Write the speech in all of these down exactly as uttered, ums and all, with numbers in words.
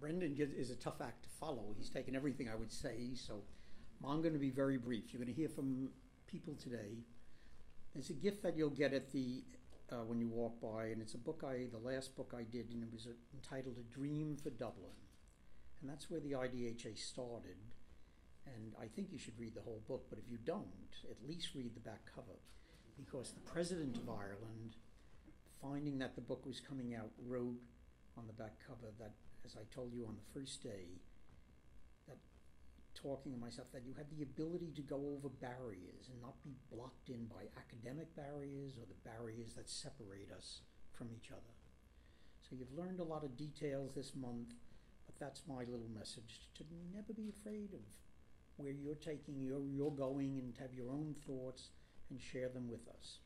Brendan is a tough act to follow. He's taken everything I would say, so I'm going to be very brief. You're going to hear from people today. There's a gift that you'll get at the uh, when you walk by, and it's a book I, the last book I did, and it was entitled A Dream for Dublin. And that's where the I D H A started. And I think you should read the whole book, but if you don't, at least read the back cover. Because the President of Ireland, finding that the book was coming out, wrote on the back cover that, as I told you on the first day, that talking to myself, that you had the ability to go over barriers and not be blocked in by academic barriers or the barriers that separate us from each other. So you've learned a lot of details this month, but that's my little message, to never be afraid of where you're taking, you're, you're going, and to have your own thoughts and share them with us.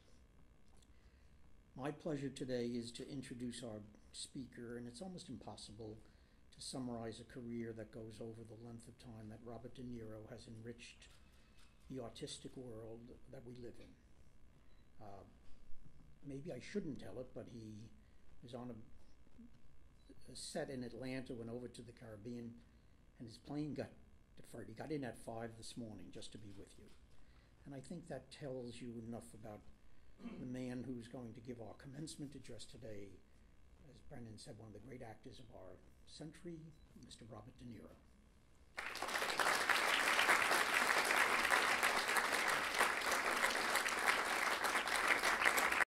My pleasure today is to introduce our speaker, and it's almost impossible to summarize a career that goes over the length of time that Robert De Niro has enriched the artistic world that we live in. Uh, maybe I shouldn't tell it, but he was on a, a set in Atlanta, went over to the Caribbean, and his plane got deferred. He got in at five this morning just to be with you. And I think that tells you enough about the man who's going to give our commencement address today, as Brendan said, one of the great actors of our century, Mister Robert De Niro.